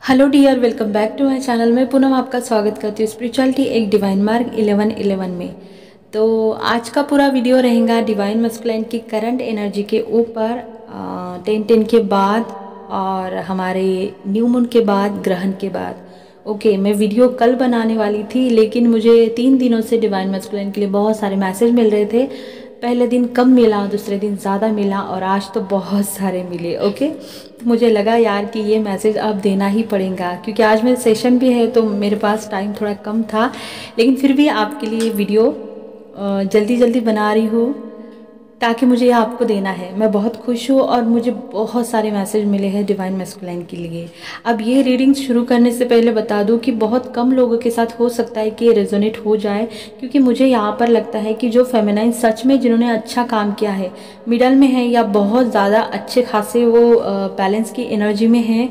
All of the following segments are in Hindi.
Hello dear, welcome back to my channel. मैं पूनम आपका स्वागत करती हूँ स्पिरिचुअलिटी एक डिवाइन मार्ग 1111 में। तो आज का पूरा वीडियो रहेगा डिवाइन मस्कुलाइन की करंट एनर्जी के ऊपर 10-10 के बाद और हमारे न्यू मून के बाद, ग्रहण के बाद। ओके, मैं वीडियो कल बनाने वाली थी, लेकिन मुझे 3 दिनों से डिवाइन मस्कुलाइन के लिए बहुत सारे मैसेज मिल रहे थे। पहले दिन कम मिला, दूसरे दिन ज़्यादा मिला और आज तो बहुत सारे मिले। ओके, तो मुझे लगा यार कि ये मैसेज अब देना ही पड़ेगा, क्योंकि आज मेरा सेशन भी है तो मेरे पास टाइम थोड़ा कम था। लेकिन फिर भी आपके लिए वीडियो जल्दी जल्दी बना रही हूँ ताकि मुझे ये आपको देना है। मैं बहुत खुश हूँ और मुझे बहुत सारे मैसेज मिले हैं डिवाइन मैस्कुलाइन के लिए। अब ये रीडिंग शुरू करने से पहले बता दूँ कि बहुत कम लोगों के साथ हो सकता है कि ये रेजोनेट हो जाए, क्योंकि मुझे यहाँ पर लगता है कि जो फेमिनाइन सच में जिन्होंने अच्छा काम किया है, मिडल में है या बहुत ज़्यादा अच्छे खासे वो बैलेंस की एनर्जी में है,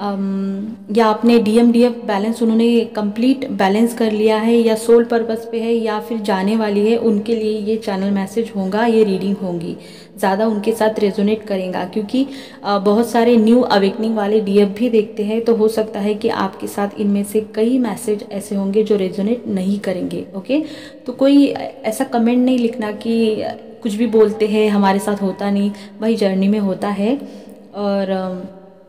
या अपने DMDF बैलेंस उन्होंने कंप्लीट बैलेंस कर लिया है या सोल पर्पस पे है या फिर जाने वाली है, उनके लिए ये चैनल मैसेज होगा, ये रीडिंग होंगी, ज़्यादा उनके साथ रेजोनेट करेगा। क्योंकि बहुत सारे न्यू अवेकनिंग वाले DF भी देखते हैं, तो हो सकता है कि आपके साथ इनमें से कई मैसेज ऐसे होंगे जो रेजोनेट नहीं करेंगे। ओके, तो कोई ऐसा कमेंट नहीं लिखना कि कुछ भी बोलते हैं हमारे साथ होता नहीं, वही जर्नी में होता है। और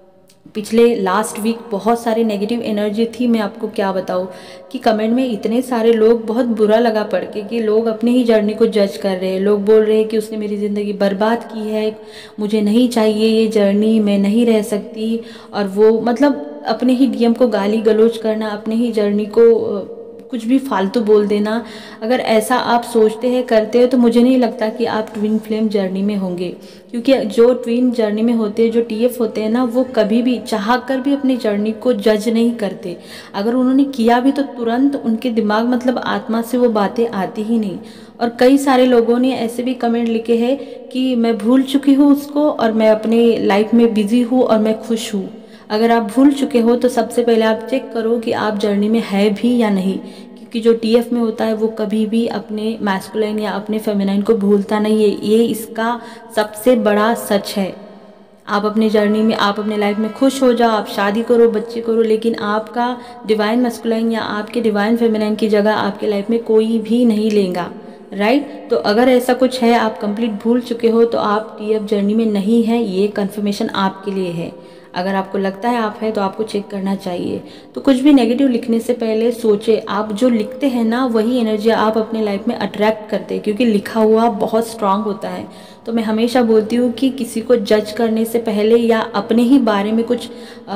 पिछले लास्ट वीक बहुत सारी नेगेटिव एनर्जी थी। मैं आपको क्या बताऊँ कि कमेंट में इतने सारे लोग, बहुत बुरा लगा पढ़ के कि लोग अपनी ही जर्नी को जज कर रहे हैं। लोग बोल रहे हैं कि उसने मेरी ज़िंदगी बर्बाद की है, मुझे नहीं चाहिए ये जर्नी, मैं नहीं रह सकती। और वो मतलब अपने ही DM को गाली गलौज करना, अपने ही जर्नी को कुछ भी फालतू बोल देना। अगर ऐसा आप सोचते हैं, करते हो, तो मुझे नहीं लगता कि आप ट्विन फ्लेम जर्नी में होंगे। क्योंकि जो ट्विन जर्नी में होते हैं, जो TF होते हैं ना, वो कभी भी चाह कर भी अपनी जर्नी को जज नहीं करते। अगर उन्होंने किया भी तो तुरंत उनके दिमाग मतलब आत्मा से वो बातें आती ही नहीं। और कई सारे लोगों ने ऐसे भी कमेंट लिखे हैं कि मैं भूल चुकी हूँ उसको और मैं अपने लाइफ में बिजी हूँ और मैं खुश हूँ। अगर आप भूल चुके हो तो सबसे पहले आप चेक करो कि आप जर्नी में है भी या नहीं, क्योंकि जो TF में होता है वो कभी भी अपने मैस्कुलाइन या अपने फेमिनाइन को भूलता नहीं है। ये इसका सबसे बड़ा सच है। आप अपनी जर्नी में, आप अपने लाइफ में खुश हो जाओ, आप शादी करो, बच्चे करो, लेकिन आपका डिवाइन मैस्कुलाइन या आपके डिवाइन फेमिनाइन की जगह आपके लाइफ में कोई भी नहीं लेगा। राइट? तो अगर ऐसा कुछ है, आप कंप्लीट भूल चुके हो, तो आप TF जर्नी में नहीं है, ये कन्फर्मेशन आपके लिए है। अगर आपको लगता है आप है तो आपको चेक करना चाहिए। तो कुछ भी नेगेटिव लिखने से पहले सोचे, आप जो लिखते हैं ना वही एनर्जी आप अपने लाइफ में अट्रैक्ट करते हैं, क्योंकि लिखा हुआ बहुत स्ट्रांग होता है। तो मैं हमेशा बोलती हूँ कि किसी को जज करने से पहले या अपने ही बारे में कुछ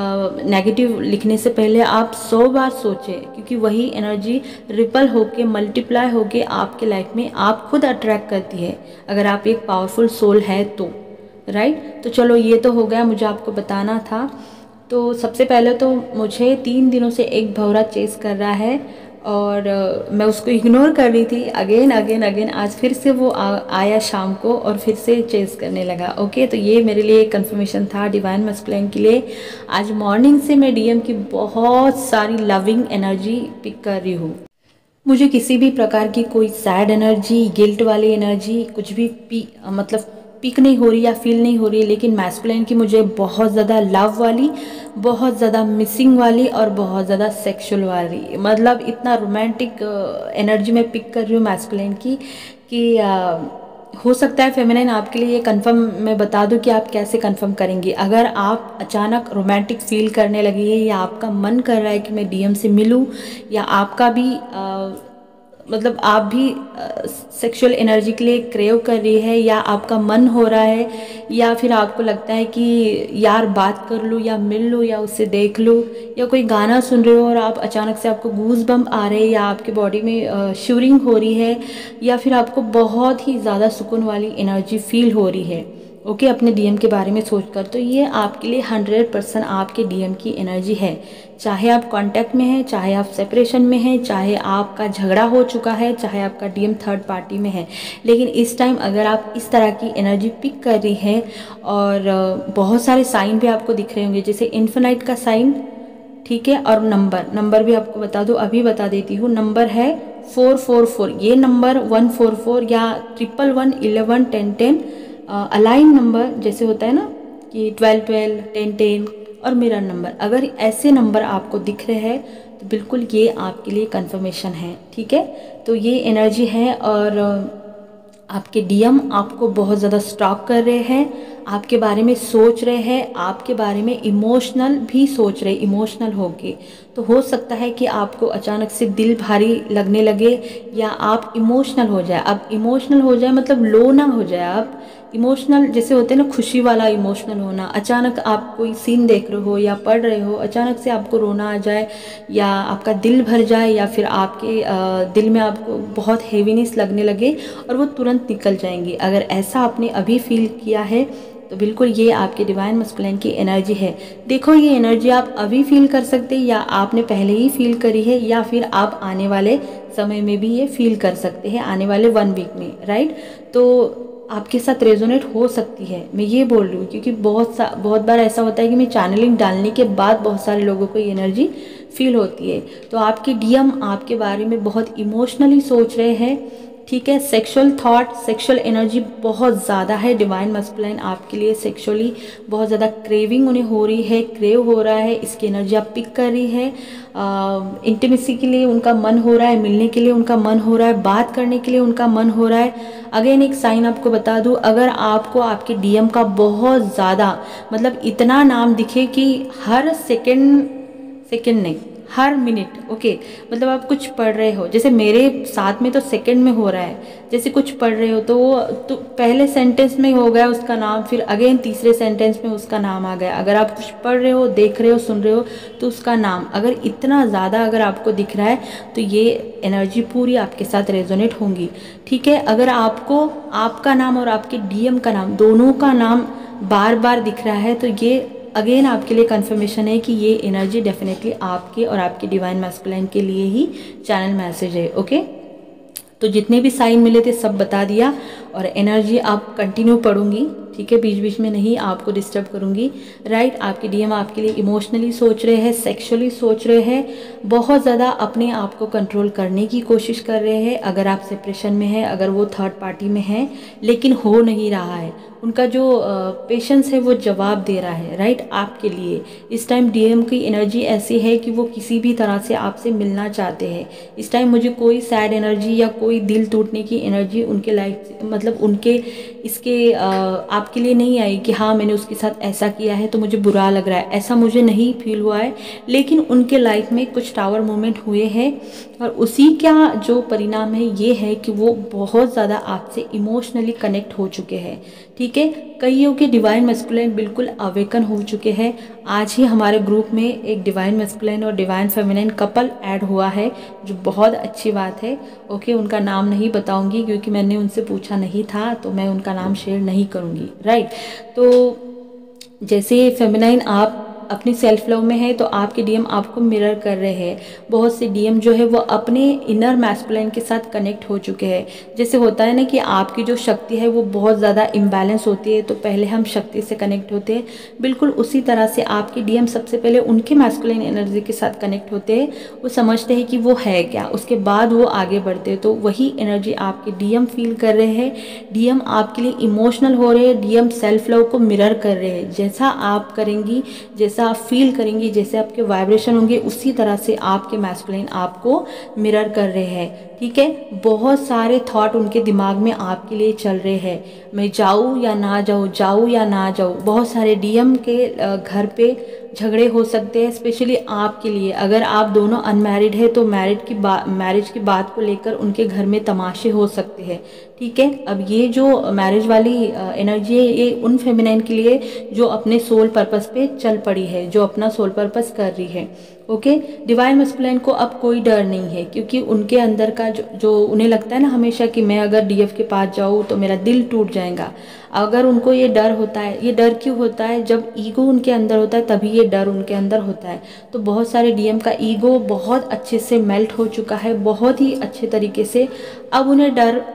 नेगेटिव लिखने से पहले आप 100 बार सोचें, क्योंकि वही एनर्जी रिपल होके, मल्टीप्लाई होके आपके लाइफ में आप खुद अट्रैक्ट करती है, अगर आप एक पावरफुल सोल है तो। राइट? तो चलो, ये तो हो गया, मुझे आपको बताना था। तो सबसे पहले तो मुझे 3 दिनों से एक भौरा चेस कर रहा है और मैं उसको इग्नोर कर रही थी अगेन अगेन अगेन। आज फिर से वो आया शाम को और फिर से चेस करने लगा। ओके, तो ये मेरे लिए एक कन्फर्मेशन था डिवाइन मैस्कुलाइन के लिए। आज मॉर्निंग से मैं DM की बहुत सारी लविंग एनर्जी पिक कर रही हूँ। मुझे किसी भी प्रकार की कोई सैड एनर्जी, गिल्ट वाली एनर्जी कुछ भी मतलब पिक नहीं हो रही या फील नहीं हो रही है। लेकिन मैस्कुलाइन की मुझे बहुत ज़्यादा लव वाली, बहुत ज़्यादा मिसिंग वाली और बहुत ज़्यादा सेक्सुअल वाली, मतलब इतना रोमांटिक एनर्जी में पिक कर रही हूँ मैस्कुलाइन की कि हो सकता है फेमिनाइन आपके लिए ये कंफर्म मैं बता दूं कि आप कैसे कंफर्म करेंगे। अगर आप अचानक रोमांटिक फील करने लगी है या आपका मन कर रहा है कि मैं DM से मिलूं, या आपका भी मतलब आप भी सेक्सुअल एनर्जी के लिए क्रेव कर रही है, या आपका मन हो रहा है, या फिर आपको लगता है कि यार बात कर लूँ या मिल लूँ या उससे देख लूँ, या कोई गाना सुन रहे हो और आप अचानक से आपको गूज बम्प आ रहे हैं, या आपके बॉडी में शिवरिंग हो रही है, या फिर आपको बहुत ही ज़्यादा सुकून वाली एनर्जी फील हो रही है। ओके, अपने DM के बारे में सोचकर, तो ये आपके लिए 100% आपके DM की एनर्जी है। चाहे आप कांटेक्ट में हैं, चाहे आप सेपरेशन में हैं, चाहे आपका झगड़ा हो चुका है, चाहे आपका DM थर्ड पार्टी में है, लेकिन इस टाइम अगर आप इस तरह की एनर्जी पिक कर रही हैं और बहुत सारे साइन भी आपको दिख रहे होंगे, जैसे इन्फिनाइट का साइन, ठीक है। और नंबर भी आपको बता दूँ, अभी बता देती हूँ। नंबर है 444, ये नंबर 144 या 111, 11, 10, 10 अलाइन नंबर जैसे होता है ना कि 12, 12, 10, 10 और मिरर नंबर, अगर ऐसे नंबर आपको दिख रहे हैं तो बिल्कुल ये आपके लिए कंफर्मेशन है, ठीक है। तो ये एनर्जी है और आपके डीएम आपको बहुत ज़्यादा स्टॉक कर रहे हैं, आपके बारे में सोच रहे हैं, आपके बारे में इमोशनल भी सोच रहे, इमोशनल होके। तो हो सकता है कि आपको अचानक से दिल भारी लगने लगे या आप इमोशनल हो जाए। अब इमोशनल हो जाए मतलब लो ना हो जाए, आप इमोशनल जैसे होते हैं ना, खुशी वाला इमोशनल होना। अचानक आप कोई सीन देख रहे हो या पढ़ रहे हो, अचानक से आपको रोना आ जाए या आपका दिल भर जाए या फिर आपके दिल में आपको बहुत हेवीनेस लगने लगे और वो तुरंत निकल जाएंगी। अगर ऐसा आपने अभी फील किया है तो बिल्कुल ये आपके डिवाइन मस्कुलिन की एनर्जी है। देखो ये एनर्जी आप अभी फील कर सकते हैं या आपने पहले ही फील करी है या फिर आप आने वाले समय में भी ये फील कर सकते हैं, आने वाले 1 वीक में, राइट। तो आपके साथ रेजोनेट हो सकती है, मैं ये बोल रही हूँ, क्योंकि बहुत बार ऐसा होता है कि मैं चैनलिंग डालने के बाद बहुत सारे लोगों को ये एनर्जी फील होती है। तो आपके डीएम आपके बारे में बहुत इमोशनली सोच रहे हैं, ठीक है। सेक्सुअल थॉट, सेक्सुअल एनर्जी बहुत ज़्यादा है डिवाइन मस्कुलिन आपके लिए। सेक्सुअली बहुत ज़्यादा क्रेविंग उन्हें हो रही है, क्रेव हो रहा है, इसकी एनर्जी आप पिक कर रही है। इंटीमेसी के लिए उनका मन हो रहा है, मिलने के लिए उनका मन हो रहा है, बात करने के लिए उनका मन हो रहा है। अगेन एक साइन आपको बता दूं, अगर आपको आपके डीएम का बहुत ज़्यादा मतलब इतना नाम दिखे कि हर सेकंड नहीं, हर मिनट, ओके, मतलब आप कुछ पढ़ रहे हो, जैसे मेरे साथ में तो सेकंड में हो रहा है, जैसे कुछ पढ़ रहे हो तो वो तो पहले सेंटेंस में हो गया उसका नाम, फिर अगेन तीसरे सेंटेंस में उसका नाम आ गया। अगर आप कुछ पढ़ रहे हो, देख रहे हो, सुन रहे हो तो उसका नाम, अगर इतना ज़्यादा अगर आपको दिख रहा है तो ये एनर्जी पूरी आपके साथ रेजोनेट होंगी, ठीक है। अगर आपको आपका नाम और आपके डीएम का नाम, दोनों का नाम बार बार दिख रहा है तो ये अगेन आपके लिए कंफर्मेशन है कि ये एनर्जी डेफिनेटली आपके और आपके डिवाइन मैस्कुलाइन के लिए ही चैनल मैसेज है, ओके। तो जितने भी साइन मिले थे सब बता दिया और एनर्जी आप कंटिन्यू पढ़ूंगी, ठीक है, बीच बीच में नहीं आपको डिस्टर्ब करूंगी, राइट। आपके डीएम आपके लिए इमोशनली सोच रहे हैं, सेक्सुअली सोच रहे हैं, बहुत ज़्यादा अपने आप को कंट्रोल करने की कोशिश कर रहे हैं। अगर आप सेपरेशन में हैं, अगर वो थर्ड पार्टी में हैं लेकिन हो नहीं रहा है, उनका जो पेशेंस है वो जवाब दे रहा है, राइट, आपके लिए। इस टाइम डीएम की एनर्जी ऐसी है कि वो किसी भी तरह से आपसे मिलना चाहते हैं। इस टाइम मुझे कोई सैड एनर्जी या कोई दिल टूटने की एनर्जी उनके लाइफ मतलब उनके इसके आपके लिए नहीं आई कि हाँ मैंने उसके साथ ऐसा किया है तो मुझे बुरा लग रहा है, ऐसा मुझे नहीं फील हुआ है। लेकिन उनके लाइफ में कुछ टावर मोमेंट हुए हैं और उसी का जो परिणाम है ये है कि वो बहुत ज़्यादा आपसे इमोशनली कनेक्ट हो चुके हैं, ठीक है। कईयों के डिवाइन मैस्कुलाइन बिल्कुल अवेकन हो चुके हैं। आज ही हमारे ग्रुप में एक डिवाइन मैस्कुलाइन और डिवाइन फेमिनाइन कपल ऐड हुआ है, जो बहुत अच्छी बात है, ओके। उनका नाम नहीं बताऊंगी क्योंकि मैंने उनसे पूछा नहीं था, तो मैं उनका नाम शेयर नहीं करूंगी, राइट। तो जैसे फेमिनाइन आप अपनी सेल्फ लव में है तो आपके डीएम आपको मिरर कर रहे हैं। बहुत से डीएम जो है वो अपने इनर मैस्कुलाइन के साथ कनेक्ट हो चुके हैं। जैसे होता है ना कि आपकी जो शक्ति है वो बहुत ज़्यादा इम्बैलेंस होती है तो पहले हम शक्ति से कनेक्ट होते हैं, बिल्कुल उसी तरह से आपके डीएम सबसे पहले उनके मैस्कुलाइन एनर्जी के साथ कनेक्ट होते हैं। वो समझते हैं कि वो है क्या, उसके बाद वो आगे बढ़ते हैं। तो वही एनर्जी आपके डीएम फील कर रहे हैं। डीएम आपके लिए इमोशनल हो रहे हैं, डीएम सेल्फ लव को मिरर कर रहे हैं। जैसा आप करेंगी, जैसा आप फील करेंगी, जैसे आपके वाइब्रेशन होंगे, उसी तरह से आपके मैस्कुलाइन आपको मिरर कर रहे हैं, ठीक है। बहुत सारे थॉट उनके दिमाग में आपके लिए चल रहे हैं, मैं जाऊँ या ना जाऊँ, जाऊँ या ना जाऊँ। बहुत सारे डीएम के घर पे झगड़े हो सकते हैं, स्पेशली आपके लिए। अगर आप दोनों अनमैरिड है तो मैरिज की बात को लेकर उनके घर में तमाशे हो सकते हैं, ठीक है। अब ये जो मैरिज वाली एनर्जी है ये उन फेमिनाइन के लिए जो अपने सोल पर्पस पे चल पड़ी है, जो अपना सोल पर्पस कर रही है, ओके। डिवाइन मैस्कुलाइन को अब कोई डर नहीं है क्योंकि उनके अंदर का जो उन्हें लगता है ना हमेशा कि मैं अगर डीएफ के पास जाऊँ तो मेरा दिल टूट जाएगा। अगर उनको ये डर होता है, ये डर क्यों होता है, जब ईगो उनके अंदर होता है तभी ये डर उनके अंदर होता है। तो बहुत सारे डीएम का ईगो बहुत अच्छे से मेल्ट हो चुका है, बहुत ही अच्छे तरीके से। अब उन्हें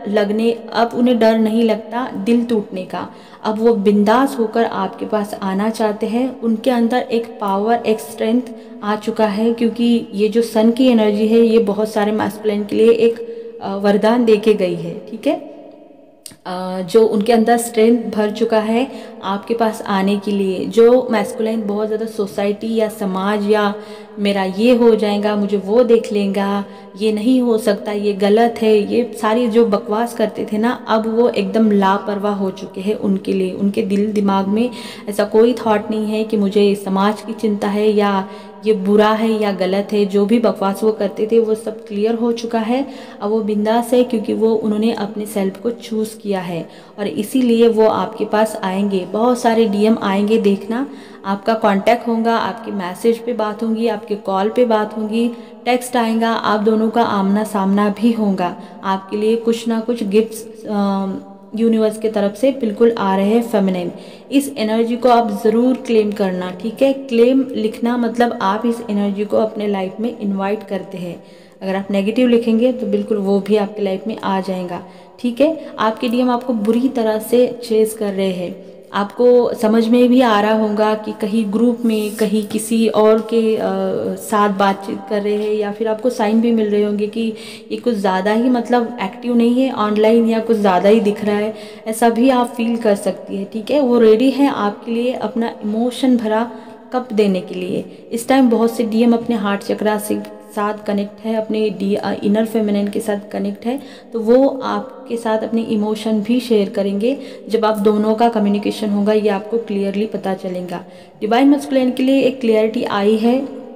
डर नहीं लगता दिल टूटने का। अब वो बिंदास होकर आपके पास आना चाहते हैं। उनके अंदर एक पावर, एक स्ट्रेंथ आ चुका है क्योंकि ये जो सन की एनर्जी है ये बहुत सारे मैस्कुलाइन के लिए एक वरदान दे के गई है, ठीक है। जो उनके अंदर स्ट्रेंथ भर चुका है आपके पास आने के लिए, जो मैस्कुलाइन बहुत ज़्यादा सोसाइटी या समाज या मेरा ये हो जाएगा, मुझे वो देख लेगा, ये नहीं हो सकता, ये गलत है, ये सारी जो बकवास करते थे ना, अब वो एकदम लापरवाह हो चुके हैं। उनके लिए उनके दिल दिमाग में ऐसा कोई थॉट नहीं है कि मुझे समाज की चिंता है या ये बुरा है या गलत है। जो भी बकवास वो करते थे वो सब क्लियर हो चुका है। अब वो बिंदास है क्योंकि वो उन्होंने अपने सेल्फ को चूज़ किया है और इसीलिए वो आपके पास आएंगे। बहुत सारे डीएम आएंगे, देखना, आपका कांटेक्ट होगा, आपके मैसेज पे बात होगी, आपके कॉल पे बात होगी, टेक्स्ट आएगा, आप दोनों का आमना सामना भी होगा। आपके लिए कुछ ना कुछ गिफ्ट्स यूनिवर्स के तरफ से बिल्कुल आ रहे हैं फेमिनाइन। इस एनर्जी को आप ज़रूर क्लेम करना, ठीक है। क्लेम लिखना मतलब आप इस एनर्जी को अपने लाइफ में इनवाइट करते हैं। अगर आप नेगेटिव लिखेंगे तो बिल्कुल वो भी आपकी लाइफ में आ जाएगा, ठीक है। आपके डीएम आपको बुरी तरह से चेस कर रहे हैं। आपको समझ में भी आ रहा होगा कि कहीं ग्रुप में, कहीं किसी और के साथ बातचीत कर रहे हैं, या फिर आपको साइन भी मिल रहे होंगे कि ये कुछ ज़्यादा ही मतलब एक्टिव नहीं है ऑनलाइन, या कुछ ज़्यादा ही दिख रहा है, ऐसा भी आप फील कर सकती है, ठीक है। वो रेडी है आपके लिए अपना इमोशन भरा कप देने के लिए। इस टाइम बहुत से डीएम अपने हार्ट चक्रा से साथ कनेक्ट है, अपने इनर फेमिनिन के साथ कनेक्ट है, तो वो आपके साथ अपने इमोशन भी शेयर करेंगे। जब आप दोनों का कम्युनिकेशन होगा ये आपको क्लियरली पता चलेगा। डिवाइन मैस्कुलिन के लिए एक क्लियरिटी आई है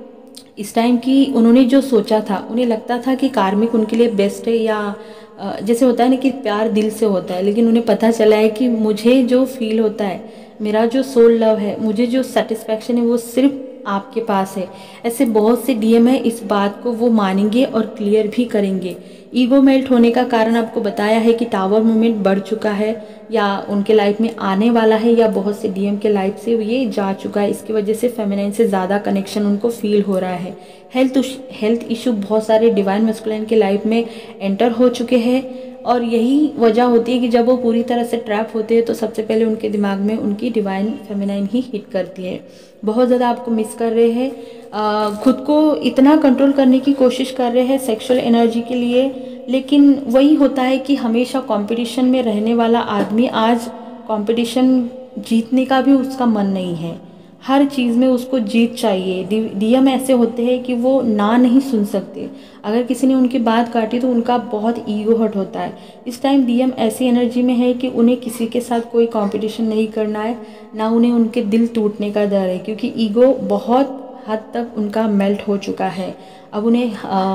इस टाइम की उन्होंने जो सोचा था, उन्हें लगता था कि कार्मिक उनके लिए बेस्ट है, या जैसे होता है ना कि प्यार दिल से होता है, लेकिन उन्हें पता चला है कि मुझे जो फील होता है, मेरा जो सोल लव है, मुझे जो सेटिस्फैक्शन है वो सिर्फ आपके पास है। ऐसे बहुत से डीएम है, इस बात को वो मानेंगे और क्लियर भी करेंगे। ईगो मेल्ट होने का कारण आपको बताया है कि टावर मूवमेंट बढ़ चुका है या उनके लाइफ में आने वाला है, या बहुत से डीएम के लाइफ से ये जा चुका है। इसकी वजह से फेमिनाइन से ज़्यादा कनेक्शन उनको फील हो रहा है। हेल्थ इशू बहुत सारे डिवाइन मैस्कुलिन के लाइफ में एंटर हो चुके हैं, और यही वजह होती है कि जब वो पूरी तरह से ट्रैप होते हैं तो सबसे पहले उनके दिमाग में उनकी डिवाइन फेमिनाइन ही हिट करती है। बहुत ज़्यादा आपको मिस कर रहे हैं, खुद को इतना कंट्रोल करने की कोशिश कर रहे हैं सेक्सुअल एनर्जी के लिए, लेकिन वही होता है कि हमेशा कंपटीशन में रहने वाला आदमी आज कंपटीशन जीतने का भी उसका मन नहीं है। हर चीज़ में उसको जीत चाहिए। डीएम ऐसे होते हैं कि वो ना नहीं सुन सकते। अगर किसी ने उनकी बात काटी तो उनका बहुत ईगो हर्ट होता है। इस टाइम डीएम ऐसी एनर्जी में है कि उन्हें किसी के साथ कोई कंपटीशन नहीं करना है, ना उन्हें उनके दिल टूटने का डर है, क्योंकि ईगो बहुत हद तक उनका मेल्ट हो चुका है। अब उन्हें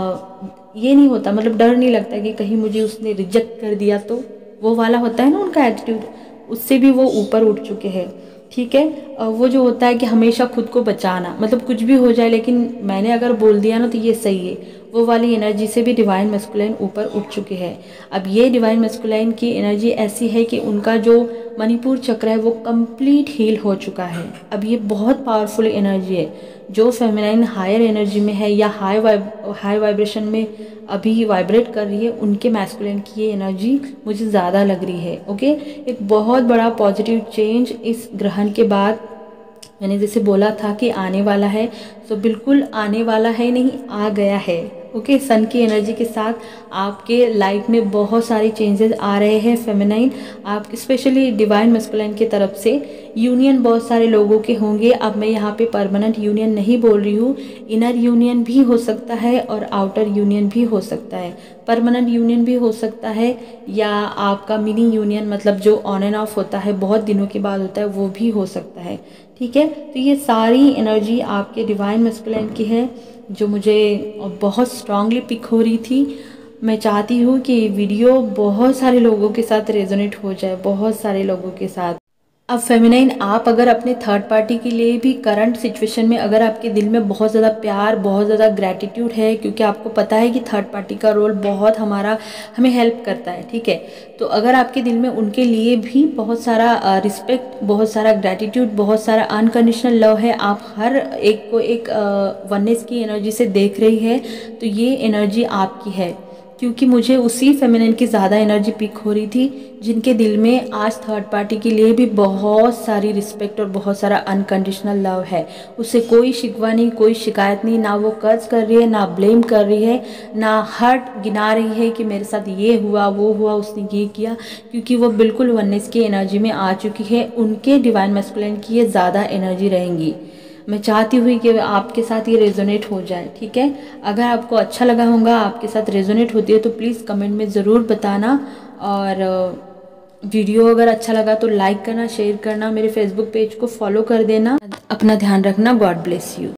ये नहीं होता, मतलब डर नहीं लगता कि कहीं मुझे उसने रिजेक्ट कर दिया, तो वो वाला होता है ना उनका एटीट्यूड, उससे भी वो ऊपर उठ चुके हैं, ठीक है। वो जो होता है कि हमेशा खुद को बचाना, मतलब कुछ भी हो जाए लेकिन मैंने अगर बोल दिया ना तो ये सही है, वो वाली एनर्जी से भी डिवाइन मैस्कुलिन ऊपर उठ चुके हैं। अब ये डिवाइन मैस्कुलिन की एनर्जी ऐसी है कि उनका जो मणिपुर चक्र है वो कंप्लीट हील हो चुका है। अब ये बहुत पावरफुल एनर्जी है। जो फेमिनाइन हायर एनर्जी में है या हाई वाइब्रेशन में अभी वाइब्रेट कर रही है, उनके मैस्कुलिन की ये एनर्जी मुझे ज़्यादा लग रही है। ओके, एक बहुत बड़ा पॉजिटिव चेंज इस ग्रहण के बाद, मैंने जैसे बोला था कि आने वाला है, तो बिल्कुल आने वाला है, नहीं आ गया है। ओके, सन की एनर्जी के साथ आपके लाइफ में बहुत सारे चेंजेस आ रहे हैं फेमिनाइन, आप स्पेशली डिवाइन मैस्कुलिन की तरफ से। यूनियन बहुत सारे लोगों के होंगे। अब मैं यहाँ पे परमानेंट यूनियन नहीं बोल रही हूँ, इनर यूनियन भी हो सकता है और आउटर यूनियन भी हो सकता है। परमानेंट यूनियन भी हो सकता है, या आपका मिनी यूनियन, मतलब जो ऑन एंड ऑफ होता है, बहुत दिनों के बाद होता है, वो भी हो सकता है, ठीक है। तो ये सारी एनर्जी आपके डिवाइन मैस्कुलिन की है, जो मुझे बहुत स्ट्रांगली पिक हो रही थी। मैं चाहती हूँ कि वीडियो बहुत सारे लोगों के साथ रेजोनेट हो जाए, बहुत सारे लोगों के साथ। अब फेमिनाइन, आप अगर अपने थर्ड पार्टी के लिए भी करंट सिचुएशन में अगर आपके दिल में बहुत ज़्यादा प्यार, बहुत ज़्यादा ग्रैटिट्यूड है, क्योंकि आपको पता है कि थर्ड पार्टी का रोल बहुत हमें हेल्प करता है, ठीक है। तो अगर आपके दिल में उनके लिए भी बहुत सारा रिस्पेक्ट, बहुत सारा ग्रैटिट्यूड, बहुत सारा अनकंडीशनल लव है, आप हर एक को एक वननेस की एनर्जी से देख रही है, तो ये एनर्जी आपकी है। क्योंकि मुझे उसी फेमिनिन की ज़्यादा एनर्जी पिक हो रही थी, जिनके दिल में आज थर्ड पार्टी के लिए भी बहुत सारी रिस्पेक्ट और बहुत सारा अनकंडीशनल लव है। उससे कोई शिकवा नहीं, कोई शिकायत नहीं, ना वो कर्ज कर रही है, ना ब्लेम कर रही है, ना हर्ट गिना रही है कि मेरे साथ ये हुआ वो हुआ, उसने ये किया, क्योंकि वो बिल्कुल वननेस की एनर्जी में आ चुकी है। उनके डिवाइन मैस्कुलिन की ये ज़्यादा एनर्जी रहेंगी। मैं चाहती हुई कि आपके साथ ये रेजोनेट हो जाए, ठीक है। अगर आपको अच्छा लगा होगा, आपके साथ रेजोनेट होती है तो प्लीज़ कमेंट में ज़रूर बताना। और वीडियो अगर अच्छा लगा तो लाइक करना, शेयर करना, मेरे फेसबुक पेज को फॉलो कर देना। अपना ध्यान रखना। God bless you.